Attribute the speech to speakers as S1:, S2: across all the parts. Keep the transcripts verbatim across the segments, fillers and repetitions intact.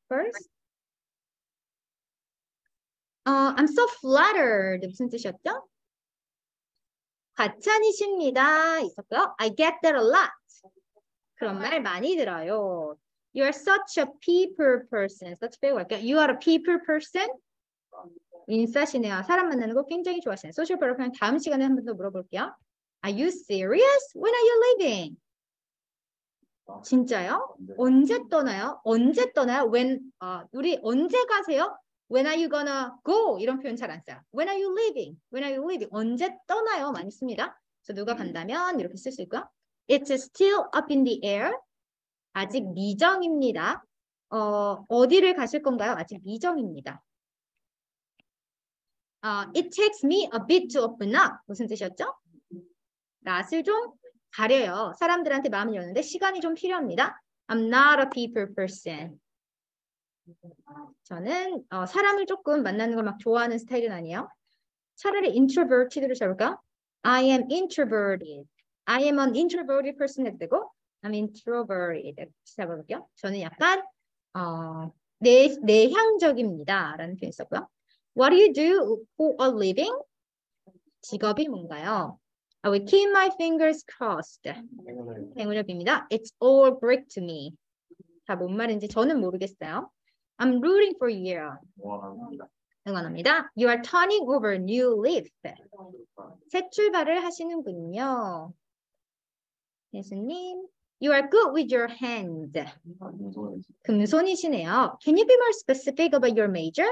S1: first. 어, I'm so flattered. 무슨 뜻이었죠? 과찬이십니다. 있었고요. I get that a lot. 그런 말 많이 들어요. You are such a people person. such 배우 할게요. You are a people person. 인싸시네요. 사람 만나는 거 굉장히 좋아하시네요. 소셜 버럭 다음 시간에 한 번 더 물어볼게요. Are you serious? When are you leaving? 진짜요? 언제 떠나요? 언제 떠나요? When, 어, 우리 언제 가세요? When are you gonna go? 이런 표현 잘 안 써요. When are you leaving? When are you leaving? 언제 떠나요? 많이 씁니다. 그래서 누가 간다면 이렇게 쓸 수 있고요. It's still up in the air. 아직 미정입니다. 어, 어디를 가실 건가요? 아직 미정입니다. 어, It takes me a bit to open up. 무슨 뜻이었죠? 낯을 좀 가려요. 사람들한테 마음을 여는데 시간이 좀 필요합니다. I'm not a people person. 저는 어, 사람을 조금 만나는 걸 막 좋아하는 스타일은 아니에요. 차라리 introverted로 잡을까? I am introverted. I am an introverted person 해도 되고 I'm introverted. 잡아볼게요. 저는 약간 어, 내, 내향적입니다. 라는 표현이 있었고요. What do you do for a living? 직업이 뭔가요? I will keep my fingers crossed. 행운을빕니다. It's all Greek to me. 다 뭔 말인지 저는 모르겠어요. I'm rooting for you. 응원합니다. You are turning over new leaf. 새 출발을 하시는군요. 예수님. You are good with your hand. 금손이시네요. Can you be more specific about your major?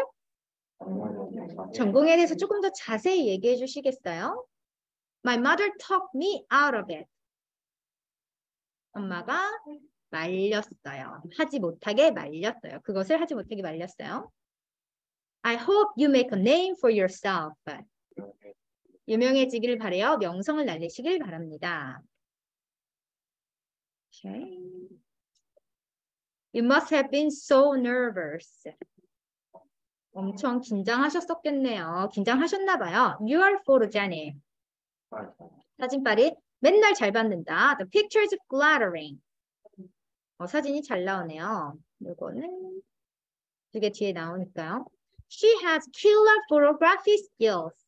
S1: 전공에 대해서 조금 더 자세히 얘기해 주시겠어요? My mother talked me out of it. 엄마가 말렸어요. 하지 못하게 말렸어요. 그것을 하지 못하게 말렸어요. I hope you make a name for yourself. 유명해지길 바래요. 명성을 날리시길 바랍니다. Okay. You must have been so nervous. 엄청 긴장하셨었겠네요. 긴장하셨나 봐요. You are photogenic. 사진빨이 맨날 잘 받는다. The picture is flattering. 어, 사진이 잘 나오네요. 이거는 두 개 뒤에 나오니까요. She has killer photography skills.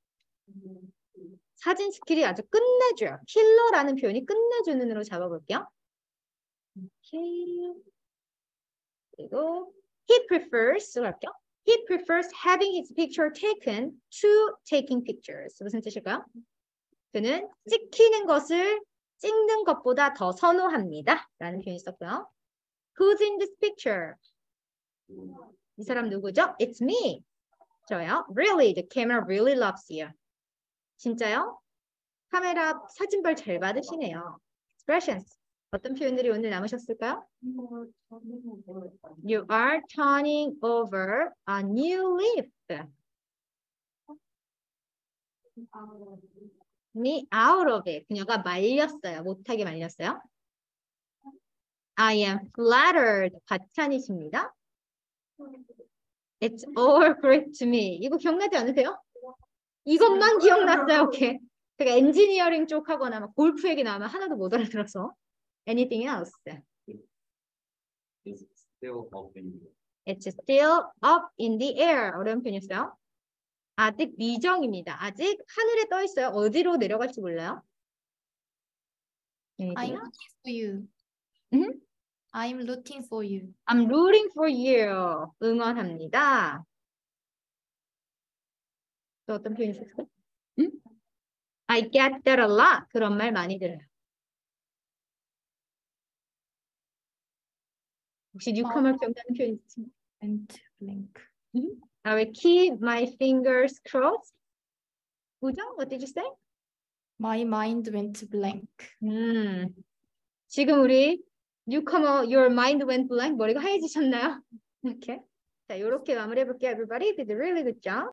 S1: 사진 스킬이 아주 끝내줘요. 킬러라는 표현이 끝내주는으로 잡아볼게요. Okay. 그리고 he prefers 할게요. He prefers having his picture taken to taking pictures. 무슨 뜻일까요? 그는 찍히는 것을 찍는 것보다 더 선호합니다. 라는 표현이 있었고요. Who's in this picture? 이 사람 누구죠? It's me. 저요. Really? The camera really loves you. 진짜요? 카메라 사진빨 잘 받으시네요. Expressions. 어떤 표현들이 오늘 남으셨을까요? You are turning over a new leaf. Me out of it. 그녀가 말렸어요. 못하게 말렸어요. I am flattered. 과찬이십니다. It's all great to me. 이거 기억나지 않으세요? 이것만 기억났어요. 오케이. 제가 엔지니어링 쪽 하거나 막 골프 얘기 나오면 하나도 못 알아들어서. Anything else?
S2: It's still up in the air.
S1: It's still up in the air. 어려운 표현이었어요. 아직 미정입니다. 아직 하늘에 떠 있어요. 어디로 내려갈지 몰라요.
S3: I'm looking for you.
S1: 음?
S3: I'm looking for you.
S1: I'm rooting for you. 응원합니다. 또 어떤 표현이 있었어요? 음? I get that a lot. 그런 말 많이 들어요. 혹시 뉴커머 기억나는 표현 있습니까?
S3: And blink.
S1: 음? I will keep my fingers crossed. 우정? What did you say?
S3: My mind went blank.
S1: 음. 지금 우리 뉴커머 your mind went blank 머리가 하얘지셨나요? 이렇게. 자, 이렇게 마무리해 볼게요. Everybody did a really good job.